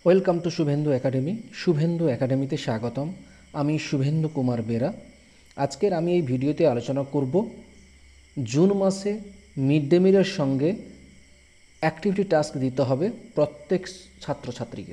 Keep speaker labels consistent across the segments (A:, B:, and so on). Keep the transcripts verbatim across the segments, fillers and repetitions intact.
A: Welcome to Shubhendu academy. শুভেন্দু একাডেমিতে স্বাগতম। আমি শুভেন্দু কুমার বেরা। আজকের আমি এই ভিডিওতে আলোচনা করব জুন মাসে মিড ডে মিলের সঙ্গে অ্যাক্টিভিটি টাস্ক দিতে হবে প্রত্যেক ছাত্রছাত্রীকে।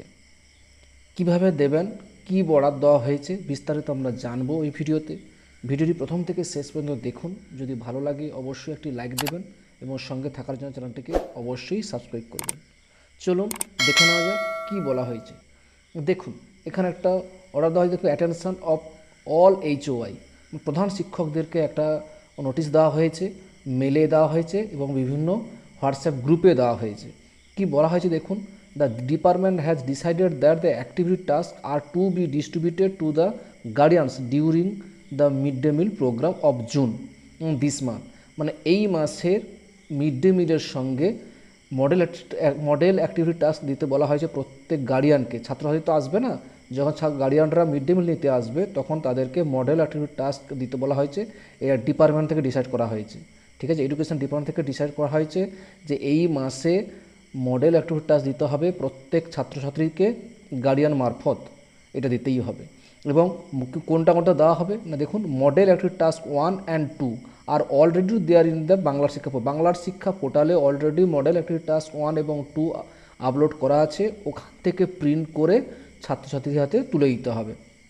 A: কিভাবে দেবেন, কি বরাদ্দ দেওয়া হয়েছে বিস্তারিত আমরা জানবো এই ভিডিওতে। ভিডিওটি প্রথম থেকে শেষ পর্যন্ত দেখুন। যদি ভালো লাগে অবশ্যই একটি লাইক দেবেন এবং সঙ্গে থাকার জন্য চ্যানেলটিকে অবশ্যই সাবস্ক্রাইব করবেন। চলুন দেখে নেওয়া যাক কী বলা হয়েছে। দেখুন এখানে একটা অর্ডার দেওয়া হয়েছে, দেখুন অ্যাটেনশন অফ অল এইচওআই, প্রধান শিক্ষকদেরকে একটা নোটিশ দেওয়া হয়েছে, মেলে দেওয়া হয়েছে এবং বিভিন্ন হোয়াটসঅ্যাপ গ্রুপে দেওয়া হয়েছে। কি বলা হয়েছে দেখুন, the department has decided that the activity task are to be distributed to the guardians during the mid day meal programme of June this month. মানে এই মাসের মিড ডে মিলের সঙ্গে মডেল মডেল অ্যাক্টিভিটি টাস্ক দিতে বলা হয়েছে প্রত্যেক গার্ডিয়ানকে। ছাত্রছাত্রী তো আসবে না, যখন গার্ডিয়ানরা মিড ডে মিল নিতে আসবে তখন তাদেরকে মডেল অ্যাক্টিভিটি টাস্ক দিতে বলা হয়েছে। এটা ডিপার্টমেন্ট থেকে ডিসাইড করা হয়েছে, ঠিক আছে, এডুকেশন ডিপার্টমেন্ট থেকে ডিসাইড করা হয়েছে যে এই মাসে মডেল অ্যাক্টিভিটি টাস্ক দিতে হবে প্রত্যেক ছাত্রছাত্রীকে গার্ডিয়ান মারফত, এটা দিতেই হবে। এবং কোনটা কোনটা দেওয়া হবে না দেখুন, model activity task one and two are already there in the বাংলার শিক্ষা বাংলার শিক্ষা পোর্টালে already model activity task one এবং টু আপলোড করা আছে। ওখান থেকে প্রিন্ট করে ছাত্রছাত্রীদের হাতে তুলে দিতে হবে,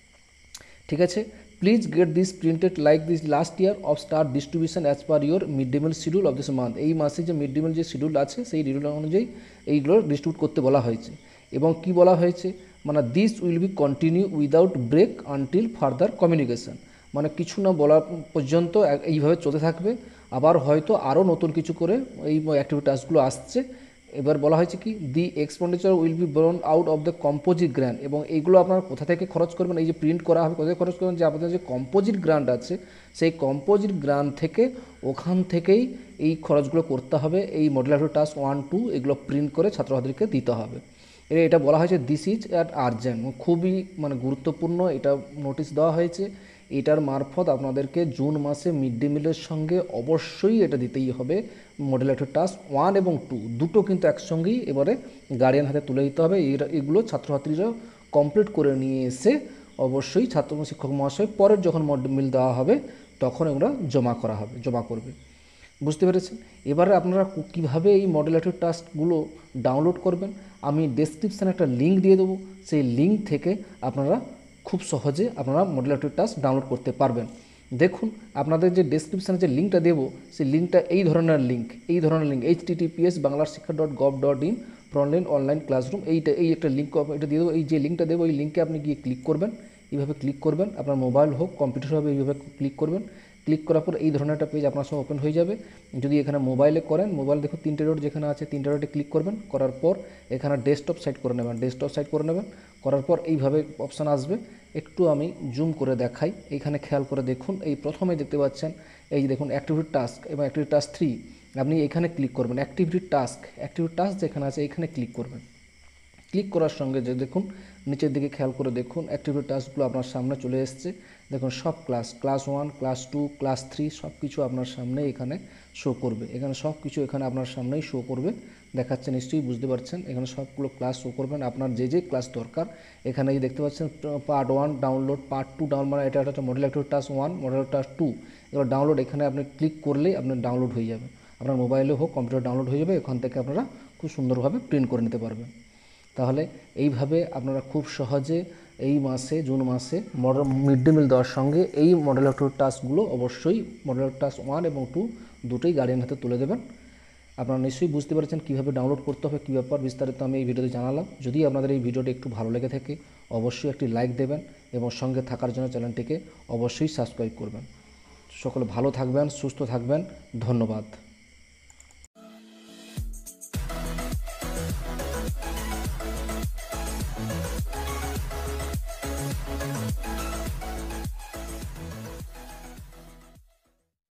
A: ঠিক আছে। Please get this printed like this last year of start distribution as per your mid day meal schedule of this month. এই মাসে যে মিড ডে মিল যে শিডিউল আছে সেই শিডিউল অনুযায়ী এইগুলো ডিস্ট্রিবিউট করতে বলা হয়েছে। এবং কি বলা হয়েছে, মানে this will be continue without break until further communication, মানে কিছু না বলা পর্যন্ত এইভাবে চলতে থাকবে। আবার হয়তো আরও নতুন কিছু করে এই অ্যাক্টিভিটি টাস্কগুলো আসছে। এবার বলা হয়েছে কি, the expenditure will be borne out of the composite grant. এবং এইগুলো আপনারা কোথা থেকে খরচ করবেন, এই যে প্রিন্ট করা হবে কোথায় খরচ করবেন, যে আপনাদের যে কম্পোজিট গ্র্যান্ট আছে সেই কম্পোজিট গ্র্যান্ট থেকে ওখান থেকেই এই খরচগুলো করতে হবে। এই model activity task one two এগুলো প্রিন্ট করে ছাত্রছাত্রীকে দিতে হবে। এটা বলা হয়েছে দিস ইজ অ্যাট আর্জেন্ট, খুবই মানে গুরুত্বপূর্ণ এটা নোটিশ দেওয়া হয়েছে। এটার মারফত আপনাদেরকে জুন মাসে মিড ডে মিলের সঙ্গে অবশ্যই এটা দিতেই হবে। মডেল অ্যাক্টিভিটি টাস্ক ওয়ান এবং টু দুটো কিন্তু একসঙ্গেই এবারে গার্ডিয়ান হাতে তুলে দিতে হবে। এগুলো ছাত্রছাত্রীরা কমপ্লিট করে নিয়ে এসে অবশ্যই ছাত্র শিক্ষক মহাশয় পরের যখন মড মিল দেওয়া হবে তখন এগুলো জমা করা হবে, জমা করবে। বুঝতে পেরেছেন? এবারে আপনারা কীভাবে এই মডেল অ্যাক্টিভিটি টাস্কগুলো ডাউনলোড করবেন আমি ডেসক্রিপশানে একটা লিঙ্ক দিয়ে দেবো। সেই লিঙ্ক থেকে আপনারা খুব সহজে আপনারা মডেল অ্যাক্টিভিটি টাস্ক ডাউনলোড করতে পারবেন। দেখুন আপনাদের যে ডেসক্রিপশানে যে লিঙ্কটা দেবো সেই লিঙ্কটা এই ধরনের লিঙ্ক এই ধরনের link H T T P S Banglar Shiksha dot gov dot in frontline online classroom, এইটা এই একটা লিঙ্ক এটা দিয়ে দেবো। এই যে লিঙ্কটা দেবো এই লিঙ্কে আপনি গিয়ে ক্লিক করবেন, এইভাবে ক্লিক করবেন, আপনার মোবাইল হোক কম্পিউটার হবে এইভাবে ক্লিক করবেন। ক্লিক করার পর এই ধরনের একটা পেজ আপনার সঙ্গে ওপেন হয়ে যাবে। যদি এখানে মোবাইলে করেন, মোবাইল দেখুন তিনটে ডট যেখানে আছে তিনটে ডটে ক্লিক করবেন, করার পর এখানে ডেস্কটপ সাইট করে নেবেন, ডেস্কটপ সাইট করে নেবেন। করার পর এইভাবে অপশান আসবে, একটু আমি জুম করে দেখাই। এইখানে খেয়াল করে দেখুন, এই প্রথমে দেখতে পাচ্ছেন এই যে দেখুন অ্যাক্টিভিটি টাস্ক এবং অ্যাক্টিভিটি টাস্ক থ্রি, আপনি এখানে ক্লিক করবেন। অ্যাক্টিভিটি টাস্ক অ্যাক্টিভিটি টাস্ক যেখানে আছে এখানে ক্লিক করবেন। ক্লিক করার সঙ্গে যে দেখুন নিচের দিকে খেয়াল করে দেখুন অ্যাক্টিভিটি টাস্কগুলো আপনার সামনে চলে এসছে। দেখুন সব class class one class two class three সব কিছু আপনার সামনে এখানে শো করবে। এখানে সব কিছু এখানে আপনার সামনেই শো করবে, দেখাচ্ছে নিশ্চয়ই বুঝতে পারছেন। এখানে সবগুলো ক্লাস শো করবেন, আপনার যে যে ক্লাস দরকার এখানে এই দেখতে পাচ্ছেন part one download, part two download, মানে এটা একটা model activity task one model task two. এবার ডাউনলোড এখানে আপনি ক্লিক করলেই আপনার ডাউনলোড হয়ে যাবে, আপনার মোবাইলে হোক কম্পিউটার ডাউনলোড হয়ে যাবে। এখান থেকে আপনারা খুব সুন্দরভাবে প্রিন্ট করে নিতে পারবেন। তাহলে এইভাবে আপনারা খুব সহজে এই মাসে জুন মাসে মডেল মিড ডে মিল দেওয়ার সঙ্গে এই মডেল অ্যাক্টিভিটি টাস্কগুলো অবশ্যই মডেল টাস্ক ওয়ান এবং টু দুটোই গার্ডিয়ান হাতে তুলে দেবেন। আপনারা নিশ্চয়ই বুঝতে পারছেন কীভাবে ডাউনলোড করতে হবে, কী ব্যাপার বিস্তারিত আমি এই ভিডিওতে জানালাম। যদি আপনাদের এই ভিডিওটি একটু ভালো লেগে থাকে অবশ্যই একটি লাইক দেবেন এবং সঙ্গে থাকার জন্য চ্যানেলটিকে অবশ্যই সাবস্ক্রাইব করবেন। সকলে ভালো থাকবেন, সুস্থ থাকবেন, ধন্যবাদ।